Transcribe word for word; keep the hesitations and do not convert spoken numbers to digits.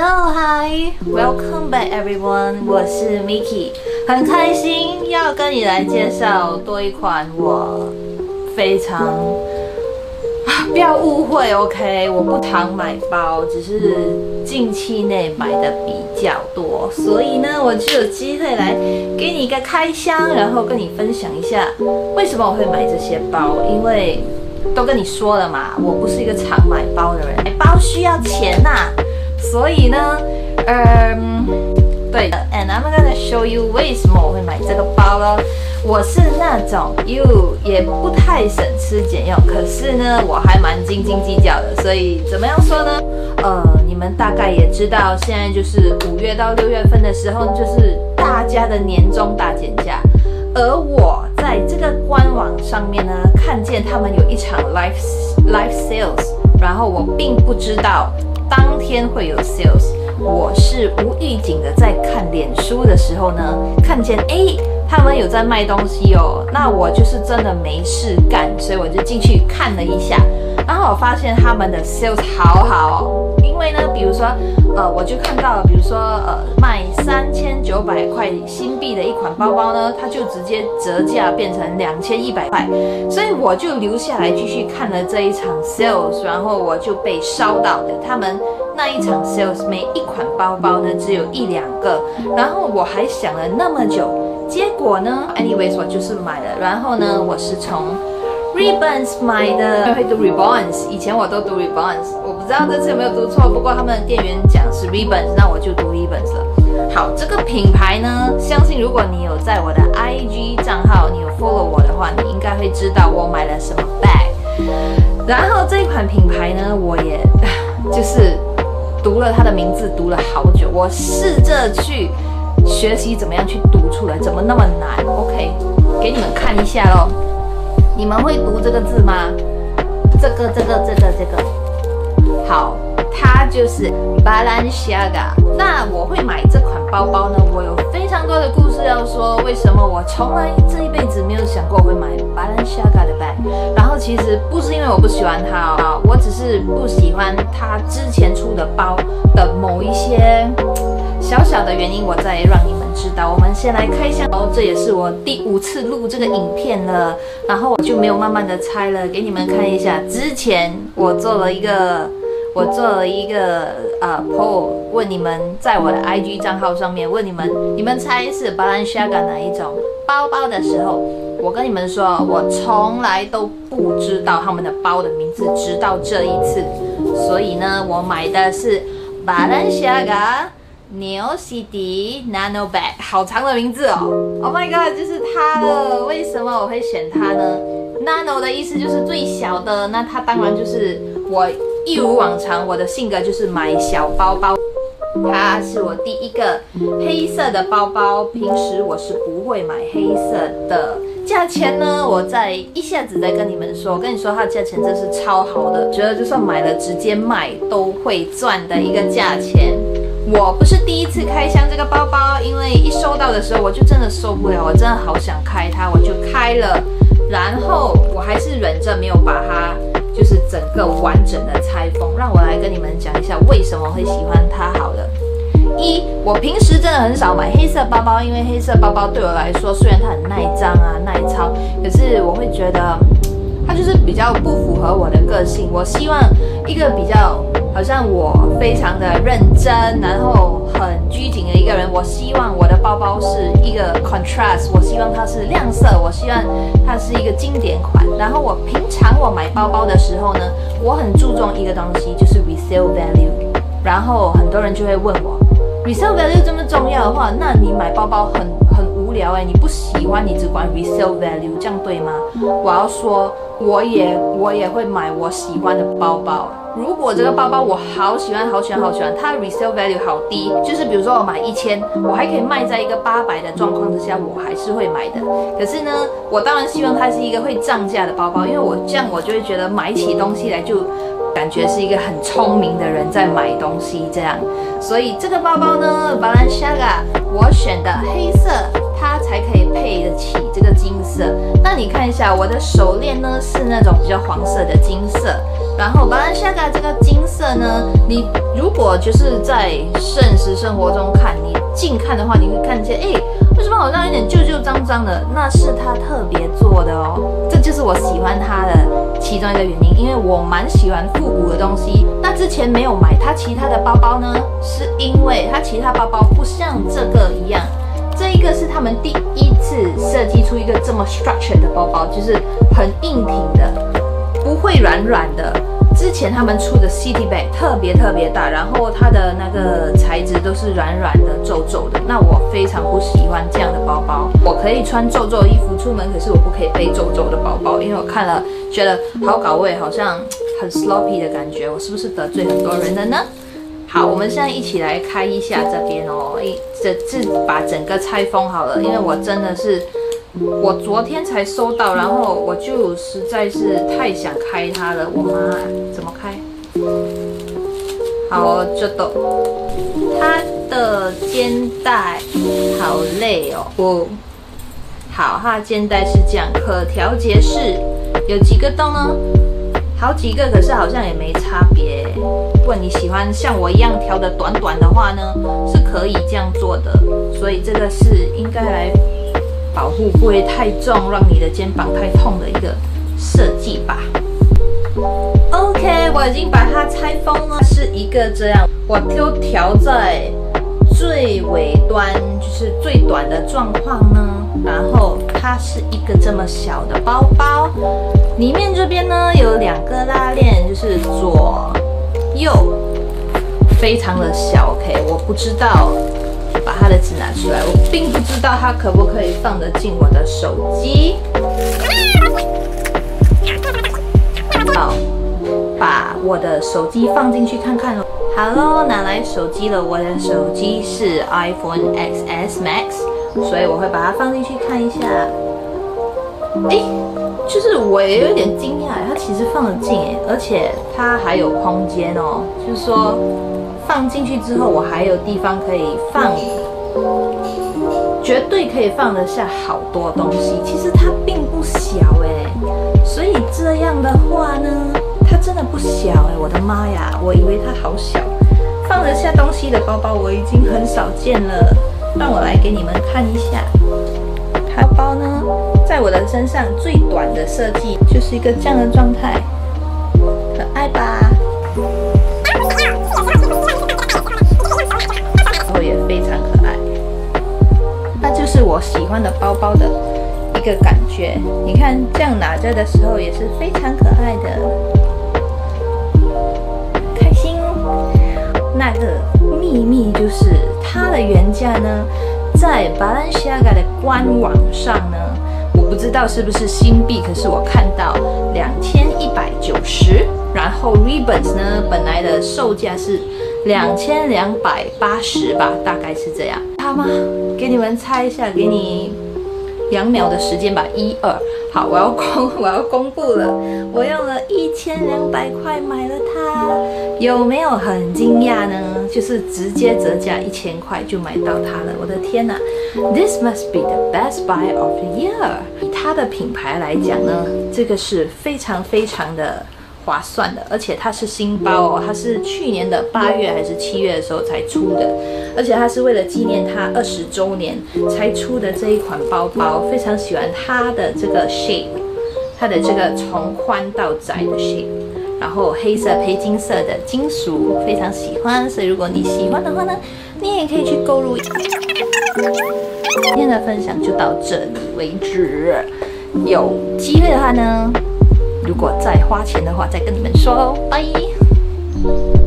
Hello, hi, welcome back everyone. 我是 Miki， 很开心要跟你来介绍多一款我非常不要误会 ，OK， 我不常买包，只是近期内买的比较多，所以呢，我就有机会来给你一个开箱，然后跟你分享一下为什么我会买这些包，因为都跟你说了嘛，我不是一个常买包的人，买包需要钱呐、啊。所以呢，嗯，对的 ，and I'm gonna show you 为什么我会买这个包咯。我是那种又也不太省吃俭用，可是呢，我还蛮斤斤计较的。所以怎么样说呢？呃，你们大概也知道，现在就是五月到六月份的时候，就是大家的年终大减价。而我在这个官网上面呢，看见他们有一场 live live sales， 然后我并不知道当天会有 sales， 我是无预警的在看脸书的时候呢，看见哎他们有在卖东西哦，那我就是真的没事干，所以我就进去看了一下，然后我发现他们的 sales 好好哦，因为呢，比如说呃，我就看到了，比如说呃卖三千九百块新币的一款包包呢，它就直接折价变成两千一百块，所以我就留下来继续看了这一场 sales， 然后我就被烧到了他们那一场 sales， 每一款包包呢只有一两个，然后我还想了那么久，结果呢 ，anyways 我就是买了，然后呢，我是从 Ribbons 买的，会读 Ribbons， 以前我都读 Ribbons， 我不知道这次有没有读错，不过他们的店员讲是 Ribbons， 那我就读 Ribbons 了。好，这个品牌呢，相信如果你有在我的 I G 账号，你有 follow 我的话，你应该会知道我买了什么 bag。然后这一款品牌呢，我也就是读了它的名字，读了好久，我试着去学习怎么样去读出来，怎么那么难 ？OK， 给你们看一下咯。你们会读这个字吗？这个、这个、这个、这个。好，它就是 Balenciaga。那我会买这款包包呢，我有非常多的故事要说。为什么我从来这一辈子没有想过我会买 Balenciaga 的 bag？ 然后其实不是因为我不喜欢它哦，我只是不喜欢它之前出的包的某一些小小的原因，我再让你们知道。我们先来开箱哦，这也是我第五次录这个影片了，然后我就没有慢慢的拆了，给你们看一下。之前我做了一个，我做了一个呃 poll， 问你们在我的 I G 账号上面问你们，你们猜是 Balenciaga 哪一种包包的时候，我跟你们说，我从来都不知道他们的包的名字，直到这一次。所以呢，我买的是 Balenciaga Neo City Nano Bag， 好长的名字哦 ！Oh my god， 就是它了。为什么我会选它呢 ？Nano 的意思就是最小的，那它当然就是我一如往常，我的性格就是买小包包。它是我第一个黑色的包包，平时我是不会买黑色的。价钱呢，我再一下子再跟你们说。我跟你说，它的价钱真是超好的，觉得就算买了直接卖都会赚的一个价钱。我不是第一次开箱这个包包，因为一收到的时候我就真的受不了，我真的好想开它，我就开了，然后我还是忍着没有把它就是整个完整的拆封。让我来跟你们讲一下为什么会喜欢它好了。一，我平时真的很少买黑色包包，因为黑色包包对我来说，虽然它很耐脏啊、耐操，可是我会觉得它就是比较不符合我的个性。我希望一个比较好像我非常的认真，然后很拘谨的一个人。我希望我的包包是一个 contrast， 我希望它是亮色，我希望它是一个经典款。然后我平常我买包包的时候呢，我很注重一个东西，就是 resale value。然后很多人就会问我 ，resale value 这么重要的话，那你买包包很很无聊哎，你不喜欢你只管 resale value， 这样对吗？我要说，我也我也会买我喜欢的包包。如果这个包包我好喜欢好喜欢好喜欢，它的 resale value 好低，就是比如说我买一千，我还可以卖在一个八百的状况之下，我还是会买的。可是呢，我当然希望它是一个会涨价的包包，因为我这样我就会觉得买起东西来就感觉是一个很聪明的人在买东西这样。所以这个包包呢 ，Balenciaga 我选的黑色，它才可以配得起这个金色。那你看一下我的手链呢，是那种比较黄色的金色。然后 Balenciaga 这个金色呢，你如果就是在现实生活中看，你近看的话，你会看见，哎，为什么好像有点旧旧脏脏的？那是它特别做的哦。这就是我喜欢它的其中一个原因，因为我蛮喜欢复古的东西。那之前没有买它其他的包包呢，是因为它其他包包不像这个一样。这一个是他们第一次设计出一个这么 structured 的包包，就是很硬挺的，不会软软的。之前他们出的 City Bag 特别特别大，然后它的那个材质都是软软的、皱皱的。那我非常不喜欢这样的包包。我可以穿皱皱的衣服出门，可是我不可以背皱皱的包包，因为我看了觉得好搞味，好像很 sloppy 的感觉。我是不是得罪很多人了呢？好，我们现在一起来开一下这边哦，一这这把整个拆封好了，因为我真的是我昨天才收到，然后我就实在是太想开它了。我妈怎么开？好，这都它的肩带好累哦。哦，好，它的肩带是这样，可调节式，有几个洞呢？好几个，可是好像也没差别。如果你喜欢像我一样调的短短的话呢，是可以这样做的。所以这个是应该来保护不会太重，让你的肩膀太痛的一个设计吧。OK， 我已经把它拆封了，是一个这样，我就调在最尾端，就是最短的状况呢。然后它是一个这么小的包包，里面这边呢有两个拉链，就是左右，非常的小。OK， 我不知道，把它的纸拿出来，我并不知道它可不可以放得进我的手机。好，把我的手机放进去看看咯。好咯，拿来手机了，我的手机是 iPhone X S Max， 所以我会把它放进去看一下。哎，就是我也有点惊讶，它其实放得进哎，而且它还有空间哦，就是说放进去之后，我还有地方可以放，绝对可以放得下好多东西。其实它并不小哎，所以这样的话呢，它真的不小哎，我的妈呀，我以为它好小。放得下东西的包包我已经很少见了，让我来给你们看一下。包包呢，在我的身上最短的设计就是一个这样的状态，可爱吧？然后也非常可爱，那就是我喜欢的包包的一个感觉。你看这样拿着的时候也是非常可爱的，开心。那个秘密就是它的原价呢，在 Balenciaga 的官网上呢，我不知道是不是新币，可是我看到两千一百九十，然后 Ribbons 呢本来的售价是两千两百八十吧，大概是这样。好吗？给你们猜一下，给你两秒的时间吧，一二。好，我要公我要公布了，我用了一千两百块买了它，有没有很惊讶呢？就是直接折价一千块就买到它了，我的天哪 ！This must be the best buy of the year。以它的品牌来讲呢，这个是非常非常的划算的，而且它是新包哦，它是去年的八月还是七月的时候才出的，而且它是为了纪念它二十周年才出的这一款包包，非常喜欢它的这个 shape， 它的这个从宽到窄的 shape， 然后黑色配金色的金属，非常喜欢，所以如果你喜欢的话呢，你也可以去购入。今天的分享就到这里为止，有机会的话呢，如果再花钱的话，再跟你们说哦，拜。